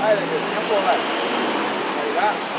来了就先过来，那个。